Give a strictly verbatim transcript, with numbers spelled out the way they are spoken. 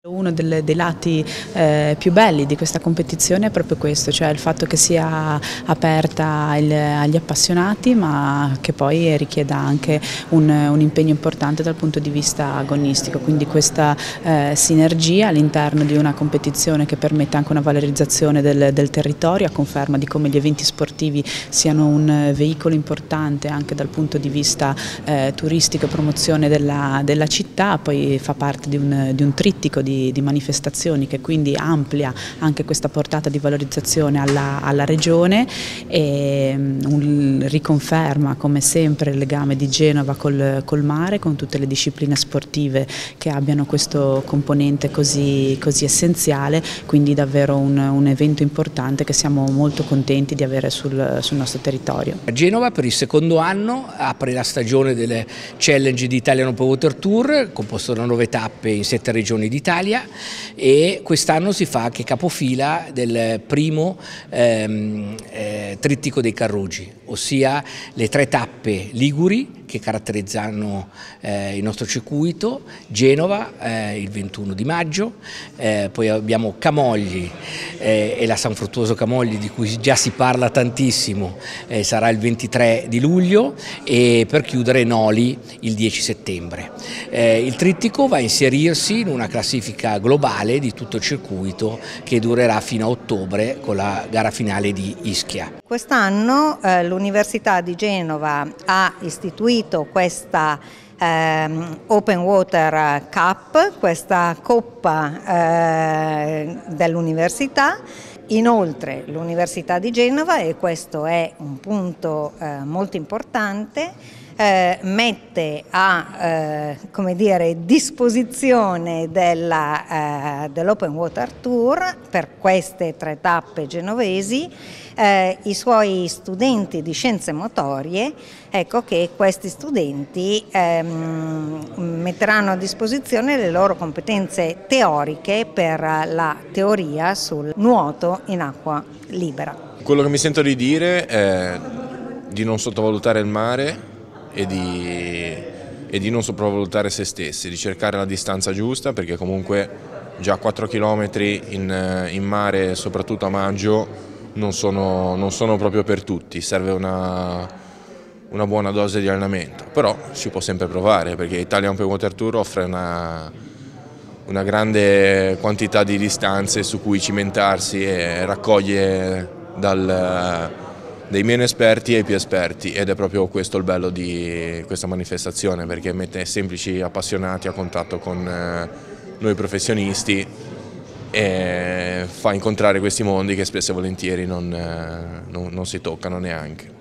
Uno delle, dei lati eh, più belli di questa competizione è proprio questo, cioè il fatto che sia aperta il, agli appassionati, ma che poi richieda anche un, un impegno importante dal punto di vista agonistico, quindi questa eh, sinergia all'interno di una competizione che permette anche una valorizzazione del, del territorio, a conferma di come gli eventi sportivi siano un veicolo importante anche dal punto di vista eh, turistico e promozione della, della città, poi fa parte di un, di un trittico di Di, di manifestazioni che quindi amplia anche questa portata di valorizzazione alla, alla regione e um, riconferma come sempre il legame di Genova col, col mare, con tutte le discipline sportive che abbiano questo componente così, così essenziale, quindi davvero un, un evento importante che siamo molto contenti di avere sul, sul nostro territorio. Genova per il secondo anno apre la stagione delle Challenge di Italian Open Water Tour, composto da nove tappe in sette regioni d'Italia, e quest'anno si fa anche capofila del primo ehm, eh, trittico dei Carrugi, ossia le tre tappe liguri che caratterizzano eh, il nostro circuito: Genova eh, il ventuno di maggio, eh, poi abbiamo Camogli eh, e la San Fruttuoso Camogli, di cui già si parla tantissimo, eh, sarà il ventitré di luglio, e per chiudere Noli il dieci settembre. Eh, il trittico va a inserirsi in una classifica globale di tutto il circuito che durerà fino a ottobre con la gara finale di Ischia. Quest'anno eh, l'Università di Genova ha istituito questa ehm, Open Water Cup, questa coppa eh, dell'università. Inoltre l'Università di Genova, e questo è un punto eh, molto importante, Eh, mette a eh, come dire, disposizione della, eh, dell'Open Water Tour per queste tre tappe genovesi eh, i suoi studenti di scienze motorie, ecco che questi studenti ehm, metteranno a disposizione le loro competenze teoriche per la teoria sul nuoto in acqua libera. Quello che mi sento di dire è di non sottovalutare il mare e di, e di non sopravvalutare se stessi, di cercare la distanza giusta, perché comunque già quattro chilometri in, in mare, soprattutto a maggio, non sono, non sono proprio per tutti, serve una, una buona dose di allenamento, però si può sempre provare, perché Italian Open Water Tour offre una, una grande quantità di distanze su cui cimentarsi e raccoglie dal dei meno esperti ai più esperti, ed è proprio questo il bello di questa manifestazione, perché mette semplici appassionati a contatto con noi professionisti e fa incontrare questi mondi che spesso e volentieri non, non, non si toccano neanche.